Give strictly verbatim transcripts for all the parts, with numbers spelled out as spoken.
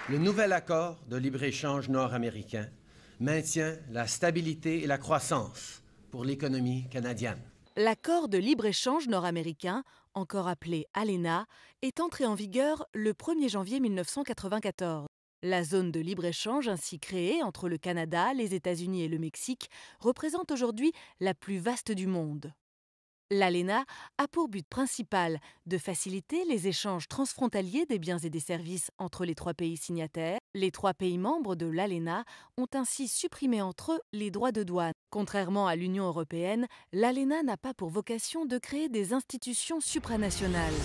Le nouvel accord de libre-échange nord-américain maintient la stabilité et la croissance pour l'économie canadienne. L'accord de libre-échange nord-américain, encore appelé ALENA, est entré en vigueur le premier janvier mille neuf cent quatre-vingt-quatorze. La zone de libre-échange ainsi créée entre le Canada, les États-Unis et le Mexique représente aujourd'hui la plus vaste du monde. L'ALENA a pour but principal de faciliter les échanges transfrontaliers des biens et des services entre les trois pays signataires. Les trois pays membres de l'ALENA ont ainsi supprimé entre eux les droits de douane. Contrairement à l'Union européenne, l'ALENA n'a pas pour vocation de créer des institutions supranationales.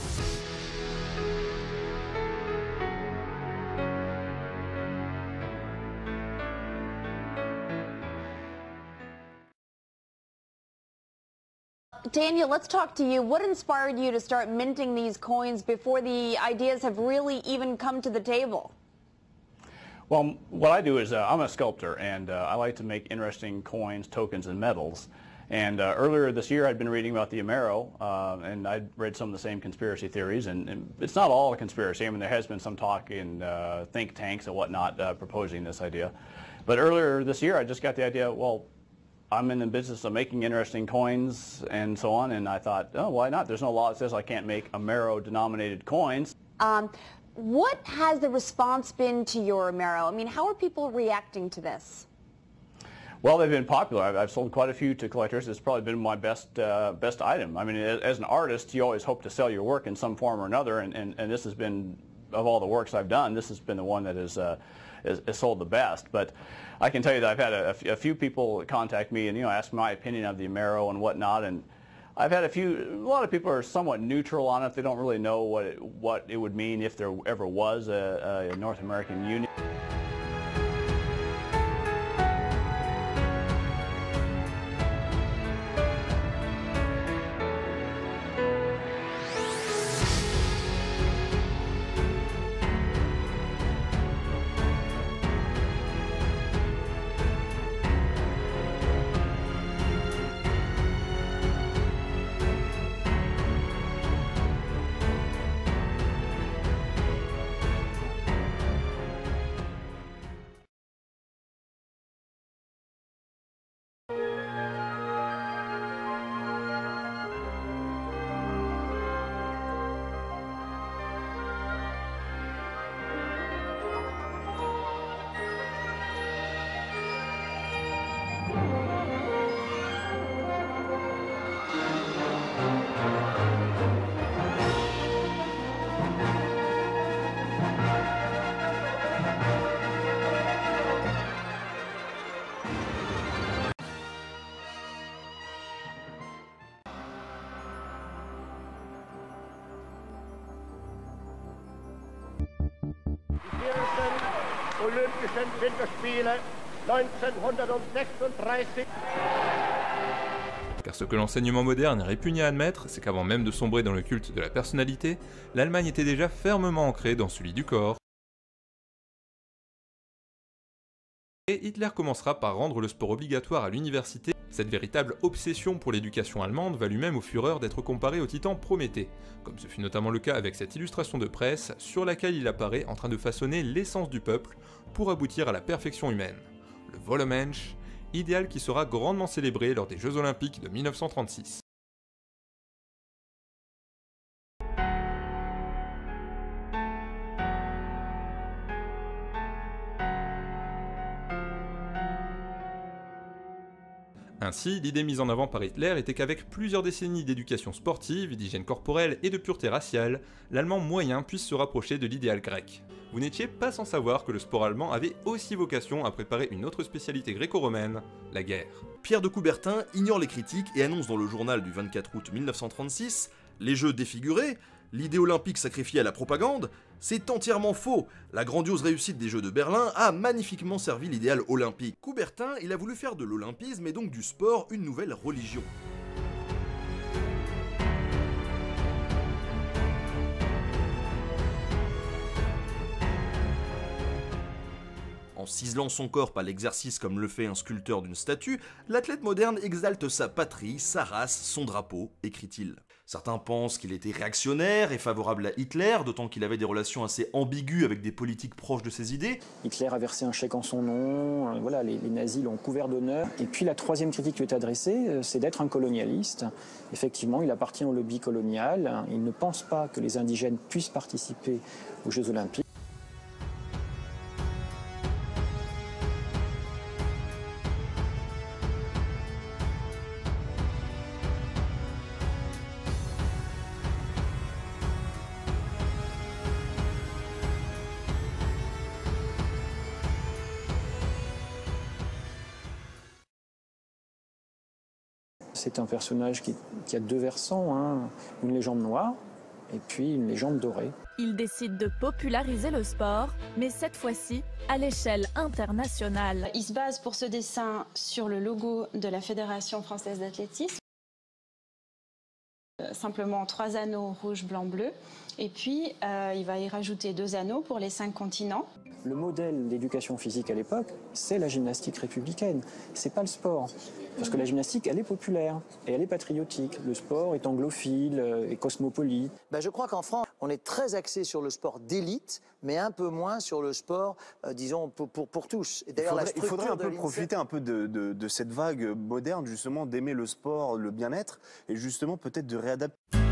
Daniel, let's talk to you. What inspired you to start minting these coins before the ideas have really even come to the table? Well, what I do is uh, I'm a sculptor, and uh, I like to make interesting coins, tokens, and medals. And uh, earlier this year, I'd been reading about the Amero, uh, and I'd read some of the same conspiracy theories. And, and it's not all a conspiracy. I mean, there has been some talk in uh, think tanks and whatnot uh, proposing this idea. But earlier this year, I just got the idea, well, I'm in the business of making interesting coins and so on, and I thought, oh, why not? There's no law that says I can't make Amero-denominated coins. Um, what has the response been to your Amero? I mean, how are people reacting to this? Well, they've been popular. I've, I've sold quite a few to collectors. It's probably been my best uh, best item. I mean, as, as an artist, you always hope to sell your work in some form or another, and, and, and this has been, of all the works I've done, this has been the one that is, uh, is, is sold the best. But I can tell you that I've had a, a few people contact me and, you know, ask my opinion of the Amero and whatnot, and I've had a few, a lot of people are somewhat neutral on it. They don't really know what it, what it would mean if there ever was a, a North American Union. Olympischen Winterspiele neunzehnhundertsechsunddreißig. Car ce que l'enseignement moderne est répugné à admettre, c'est qu'avant même de sombrer dans le culte de la personnalité, l'Allemagne était déjà fermement ancrée dans celui du corps. Et Hitler commencera par rendre le sport obligatoire à l'université. Cette véritable obsession pour l'éducation allemande valut même au Führer d'être comparé au titan Prométhée, comme ce fut notamment le cas avec cette illustration de presse sur laquelle il apparaît en train de façonner l'essence du peuple pour aboutir à la perfection humaine. Le Vollenmensch, idéal qui sera grandement célébré lors des Jeux Olympiques de mille neuf cent trente-six. Ainsi, l'idée mise en avant par Hitler était qu'avec plusieurs décennies d'éducation sportive, d'hygiène corporelle et de pureté raciale, l'allemand moyen puisse se rapprocher de l'idéal grec. Vous n'étiez pas sans savoir que le sport allemand avait aussi vocation à préparer une autre spécialité gréco-romaine, la guerre. Pierre de Coubertin ignore les critiques et annonce dans le journal du vingt-quatre août mille neuf cent trente-six « Les Jeux défigurés, l'idée olympique sacrifiée à la propagande, c'est entièrement faux. La grandiose réussite des Jeux de Berlin a magnifiquement servi l'idéal olympique. » Coubertin, il a voulu faire de l'olympisme et donc du sport une nouvelle religion. En ciselant son corps par l'exercice comme le fait un sculpteur d'une statue, l'athlète moderne exalte sa patrie, sa race, son drapeau, écrit-il. Certains pensent qu'il était réactionnaire et favorable à Hitler, d'autant qu'il avait des relations assez ambiguës avec des politiques proches de ses idées. Hitler a versé un chèque en son nom, euh, voilà, les, les nazis l'ont couvert d'honneur. Et puis la troisième critique qui lui est adressée, euh, c'est d'être un colonialiste. Effectivement, il appartient au lobby colonial, il ne pense pas que les indigènes puissent participer aux Jeux Olympiques. C'est un personnage qui, qui a deux versants, hein, une légende noire et puis une légende dorée. Il décide de populariser le sport, mais cette fois-ci à l'échelle internationale. Il se base pour ce dessin sur le logo de la Fédération française d'athlétisme. Simplement trois anneaux rouge, blanc, bleu. Et puis, euh, il va y rajouter deux anneaux pour les cinq continents. Le modèle d'éducation physique à l'époque, c'est la gymnastique républicaine. C'est pas le sport. Parce que la gymnastique, elle est populaire et elle est patriotique. Le sport est anglophile et cosmopolite. Ben, je crois qu'en France, on est très axé sur le sport d'élite, mais un peu moins sur le sport, euh, disons, pour, pour, pour tous. Et il faudrait, la il faudrait un peu profiter un peu de, de, de cette vague moderne, justement, d'aimer le sport, le bien-être, et justement peut-être de réadapter.